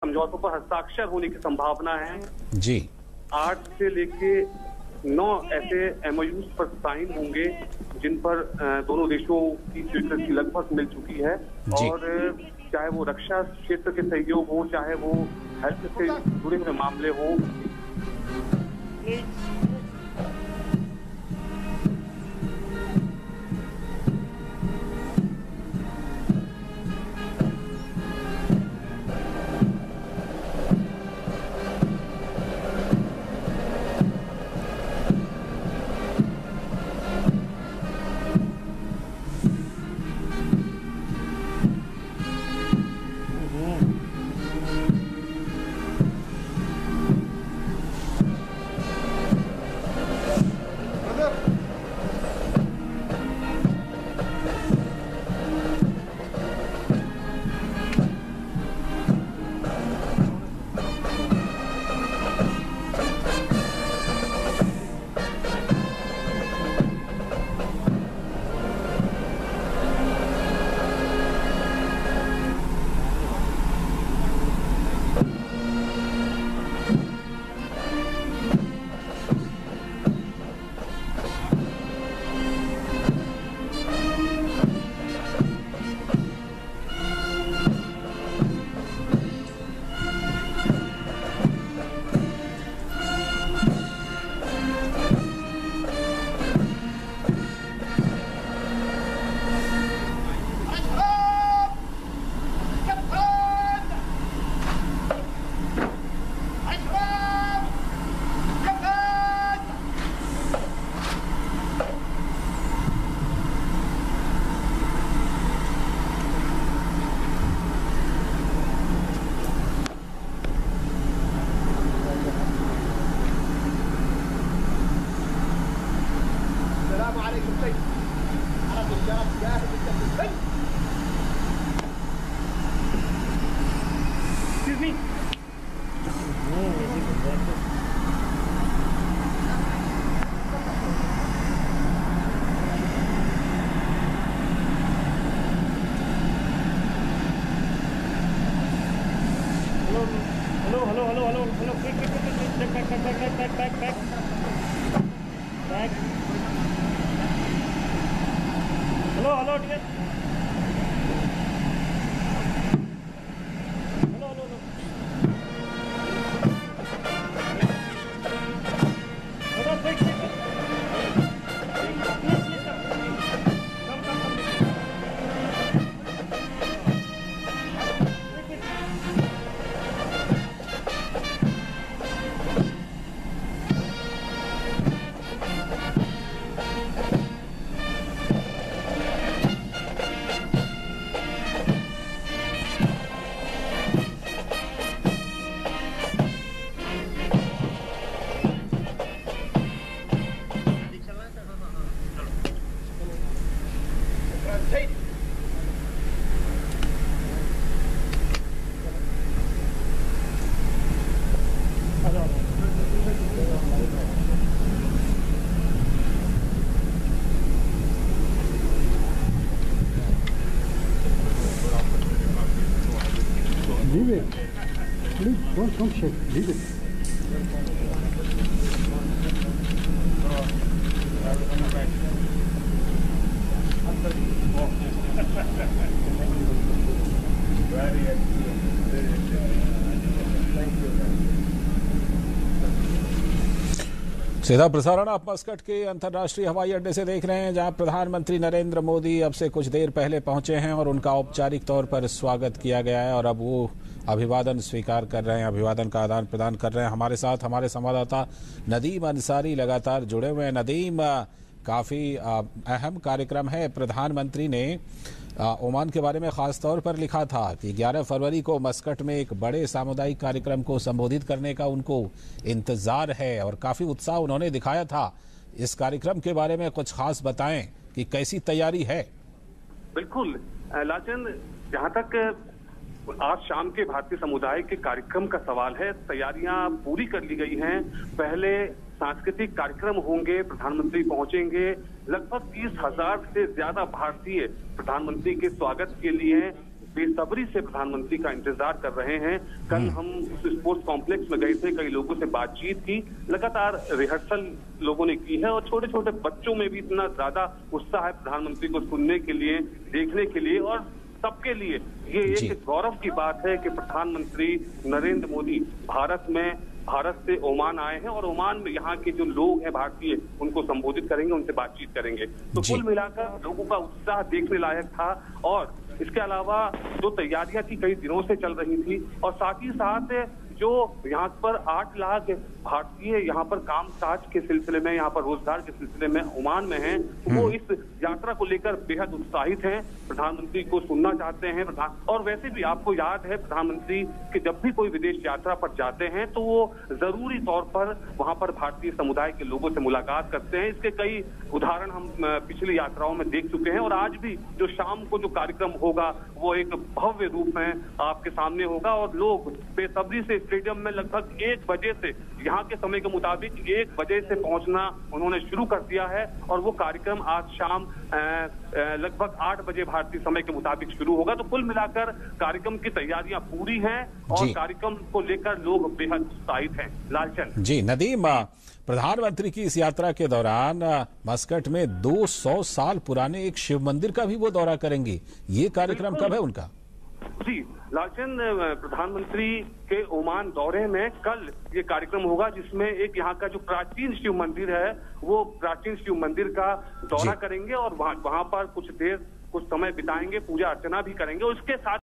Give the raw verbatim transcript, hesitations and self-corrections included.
समझौतों पर हस्ताक्षर होने की संभावना है। जी, आठ से लेके नौ ऐसे एमओयूज पर साइन होंगे जिन पर दोनों देशों की स्वीकृति लगभग मिल चुकी है। और चाहे वो रक्षा क्षेत्र के सहयोग हो, चाहे वो हेल्थ से जुड़े हुए मामले हो। Hello, hello, hello, hello, hello, quick, quick, quick, quick, back, back, back, back, back, back, back, back. Hello, hello, dear. Hello, hello, hello. Hello, quick, quick, quick. Leave it. Please don't, don't shake. Leave it. सीधा प्रसारण आप Muscat के अंतर्राष्ट्रीय हवाई अड्डे से देख रहे हैं, जहां प्रधानमंत्री नरेंद्र मोदी अब से कुछ देर पहले पहुंचे हैं और उनका औपचारिक तौर पर स्वागत किया गया है और अब वो अभिवादन स्वीकार कर रहे हैं, अभिवादन का आदान प्रदान कर रहे हैं। हमारे साथ हमारे संवाददाता नदीम अंसारी लगातार जुड़े हुए हैं। नदीम, काफी अहम कार्यक्रम है। प्रधानमंत्री ने ओमान के बारे में खास तौर पर लिखा था कि ग्यारह फरवरी को मस्कट में एक बड़े सामुदायिक कार्यक्रम को संबोधित करने का उनको इंतजार है और काफी उत्साह उन्होंने दिखाया था। इस कार्यक्रम के बारे में कुछ खास बताएं कि कैसी तैयारी है। बिल्कुल लाचन, जहां तक आज शाम के भारतीय समुदाय के कार्यक्रम का सवाल है, तैयारियां पूरी कर ली गई हैं। पहले सांस्कृतिक कार्यक्रम होंगे, प्रधानमंत्री पहुंचेंगे। लगभग तीस हजार से ज्यादा भारतीय प्रधानमंत्री के स्वागत के लिए बेसब्री से प्रधानमंत्री का इंतजार कर रहे हैं। कल हम उस स्पोर्ट्स कॉम्प्लेक्स में गए थे, कई लोगों से बातचीत की, लगातार रिहर्सल लोगों ने की है और छोटे छोटे बच्चों में भी इतना ज्यादा उत्साह है प्रधानमंत्री को सुनने के लिए, देखने के लिए। और सबके लिए ये एक गौरव की बात है कि प्रधानमंत्री नरेंद्र मोदी भारत में भारत से ओमान आए हैं और ओमान में यहाँ के जो लोग हैं भारतीय, उनको संबोधित करेंगे, उनसे बातचीत करेंगे। तो कुल मिलाकर लोगों का उत्साह देखने लायक था। और इसके अलावा जो तैयारियां थी कई दिनों से चल रही थी और साथ ही साथ जो यहाँ पर आठ लाख भारतीय यहाँ पर काम काज के सिलसिले में, यहाँ पर रोजगार के सिलसिले में ओमान में हैं, वो इस यात्रा को लेकर बेहद उत्साहित हैं, प्रधानमंत्री को सुनना चाहते हैं। प्रधान और वैसे भी आपको याद है प्रधानमंत्री कि जब भी कोई विदेश यात्रा पर जाते हैं तो वो जरूरी तौर पर वहाँ पर भारतीय समुदाय के लोगों से मुलाकात करते हैं। इसके कई उदाहरण हम पिछली यात्राओं में देख चुके हैं और आज भी जो शाम को जो कार्यक्रम होगा वो एक भव्य रूप में आपके सामने होगा और लोग बेसब्री से स्टेडियम में लगभग एक बजे से, यहाँ के समय के मुताबिक एक बजे से पहुंचना उन्होंने शुरू कर दिया है और वो कार्यक्रम आज शाम लगभग आठ बजे भारतीय समय के मुताबिक शुरू होगा। तो कुल मिलाकर कार्यक्रम की तैयारियां पूरी हैं और कार्यक्रम को लेकर लोग बेहद उत्साहित हैं। लालचंद जी। नदीम, प्रधानमंत्री की इस यात्रा के दौरान मस्कट में दो सौ साल पुराने एक शिव मंदिर का भी वो दौरा करेंगी। ये कार्यक्रम कब है उनका? जी लालचंद, प्रधानमंत्री के ओमान दौरे में कल ये कार्यक्रम होगा जिसमें एक यहाँ का जो प्राचीन शिव मंदिर है वो प्राचीन शिव मंदिर का दौरा करेंगे और वहाँ वहाँ पर कुछ देर कुछ समय बिताएंगे, पूजा अर्चना भी करेंगे। उसके साथ